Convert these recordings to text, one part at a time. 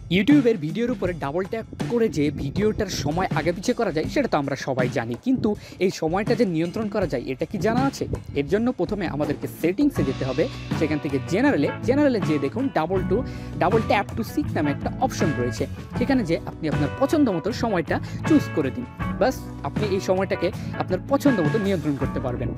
ইউটিউবের ভিডিওর উপরে ডাবল ট্যাপ করে যে ভিডিওটার সময় আগে পিছিয়ে করা যায় সেটা তো আমরা সবাই জানি, কিন্তু এই সময়টা যে নিয়ন্ত্রণ করা যায় এটা কি জানা আছে? এর জন্য প্রথমে আমাদেরকে সেটিংসে যেতে হবে। সেখান থেকে জেনারেলে যে দেখুন ডাবল ট্যাপ টু সিক নামে একটা অপশন রয়েছে। সেখানে যে আপনি আপনার পছন্দ মতো সময়টা চুজ করে দিন, বাস আপনি এই সময়টাকে আপনার পছন্দ মতো নিয়ন্ত্রণ করতে পারবেন।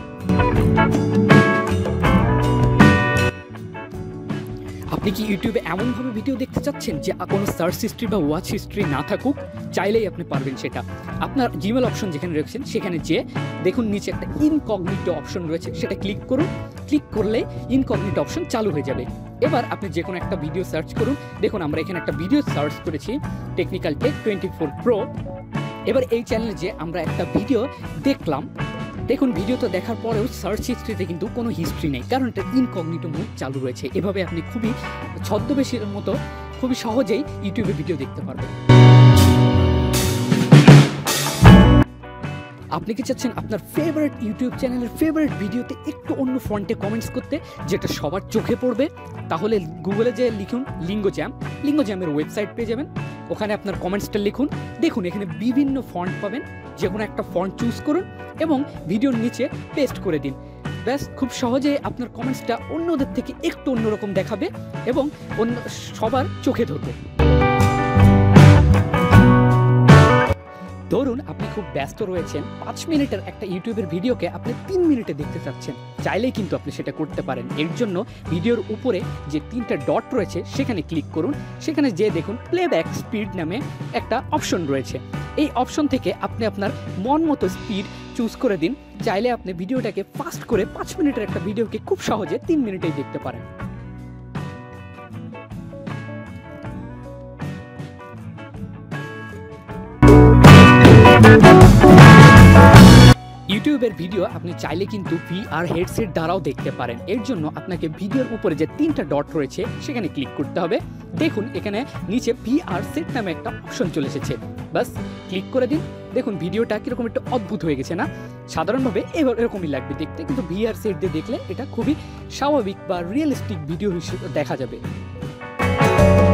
আপনি কি ইউটিউবে এমনভাবে ভিডিও দেখতে চাচ্ছেন যে কোনো সার্চ হিস্ট্রি বা ওয়াচ হিস্ট্রি না থাকুক? চাইলেই আপনি পারবেন সেটা। আপনার জিমেল অপশন যেখানে রেখেছেন সেখানে যে দেখুন নিচে একটা ইনকগনিটো অপশন রয়েছে, সেটা ক্লিক করুন। ক্লিক করলে ইনকগনিটো অপশন চালু হয়ে যাবে। এবার আপনি যে কোনো একটা ভিডিও সার্চ করুন। দেখুন আমরা এখানে একটা ভিডিও সার্চ করেছি, টেকনিক্যাল টেক 24 প্রো। এবার এই চ্যানেলে যে আমরা একটা ভিডিও দেখলাম, দেখুন ভিডিওটা দেখার পরেও সার্চ হিস্ট্রিতে কিন্তু কোনো হিস্ট্রি নেই, কারণ এটা ইনকগনিটো মোড চালু রয়েছে। এভাবে আপনি খুবই ছদ্মবেশীর মতো খুবই সহজেই ইউটিউবে ভিডিও দেখতে পারবেন। আপনি কি চাচ্ছেন আপনার ফেভারিট ইউটিউব চ্যানেলের ফেভারিট ভিডিওতে একটু অন্য ফন্টে কমেন্টস করতে, যেটা সবার চোখে পড়বে? তাহলে গুগলে যে লিখুন লিঙ্গোজ্যামের ওয়েবসাইট পেয়ে যাবেন। ওখানে আপনার কমেন্টসটা লিখুন। দেখুন এখানে বিভিন্ন ফন্ট পাবেন, যে কোনো একটা ফন্ট চুজ করুন এবং ভিডিওর নিচে পেস্ট করে দিন। ব্যাস, খুব সহজে আপনার কমেন্টসটা অন্যদের থেকে একটু অন্যরকম দেখাবে এবং সবার চোখে ধরবে। ধরুন আপনি খুব ব্যস্ত রয়েছেন, 5 মিনিটের একটা ইউটিউবের ভিডিওকে আপনি 3 মিনিটে দেখতে চাচ্ছেন, চাইলেই কিন্তু আপনি সেটা করতে পারেন। এর জন্য ভিডিওর উপরে যে 3টা ডট রয়েছে সেখানে ক্লিক করুন। সেখানে যে দেখুন প্লেব্যাক স্পিড নামে একটা অপশন রয়েছে। এই অপশন থেকে আপনি আপনার মন মতো স্পিড চুজ করে দিন। চাইলে আপনি ভিডিওটাকে ফাস্ট করে 5 মিনিটের একটা ভিডিওকে খুব সহজে 3 মিনিটেই দেখতে পারেন। ইউটিউবের ভিডিও আপনি চাইলে কিন্তু VR হেডসেট দ্বারাও দেখতে পারেন। এর জন্য আপনাকে ভিডিওর উপরে যে 3টা ডট রয়েছে সেখানে ক্লিক করতে হবে। দেখুন এখানে নিচে VR সেট নামে একটা অপশন চলে এসেছে, বাস ক্লিক করে দিন। দেখুন ভিডিওটা কীরকম একটা অদ্ভুত হয়ে গেছে না? সাধারণভাবে এরকমই লাগবে দেখতে, কিন্তু VR সেট দিয়ে দেখলে এটা খুবই স্বাভাবিক বা রিয়েলিস্টিক ভিডিও হিসেবে দেখা যাবে।